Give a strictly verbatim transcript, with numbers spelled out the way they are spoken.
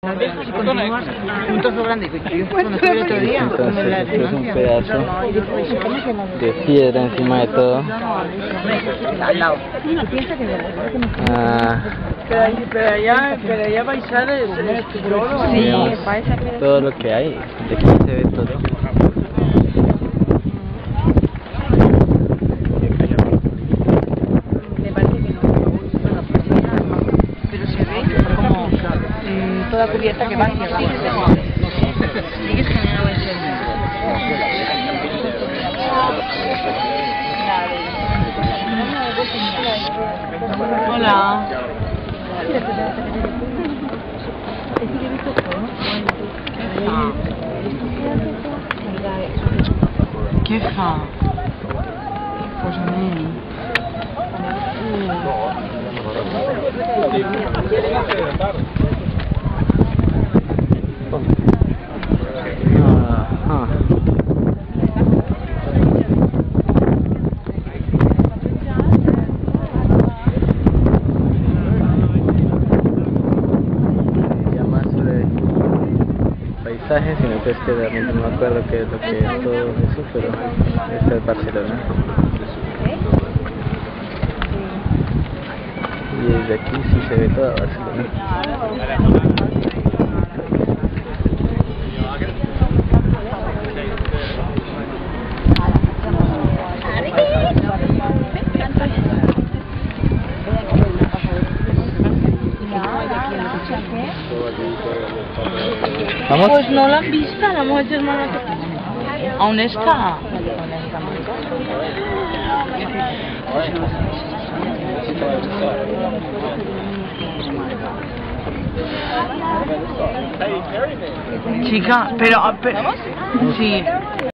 Las dejas y continúas un trozo grande que yo conocí el otro día. Entonces es un pedazo de piedra encima de todo. Al lado. Ah, Pero, ahí- pero allá, pero allá paisajes, todo. Sí, veamos todo lo que hay. De aquí se ve todo. pero se ve como mm, toda cubierta que va hacia abajo. Sigues caminando en serio. Hola. ¿Qué fa? Pues mí. Ajá. Ya más sobre paisajes, sino que es que realmente no me acuerdo qué es lo que es todo eso, pero esta es Barcelona. Y desde aquí sí se ve toda Barcelona. ¿Vamos? Pues no la han visto, la mujer de hermano. ¿Aún está? Chica, pero... pero sí.